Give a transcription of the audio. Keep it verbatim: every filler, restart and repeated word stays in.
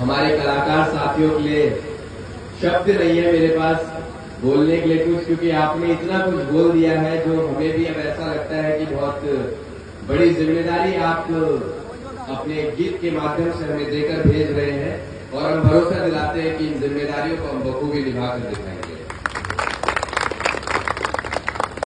हमारे कलाकार साथियों के लिए शब्द नहीं है मेरे पास बोलने के लिए कुछ, क्योंकि आपने इतना कुछ बोल दिया है जो हमें भी अब ऐसा लगता है कि बहुत बड़ी जिम्मेदारी आप अपने गीत के माध्यम से हमें देकर भेज रहे हैं, और हम भरोसा दिलाते हैं कि इन जिम्मेदारियों को हम बखूबी निभा कर दिखाएंगे।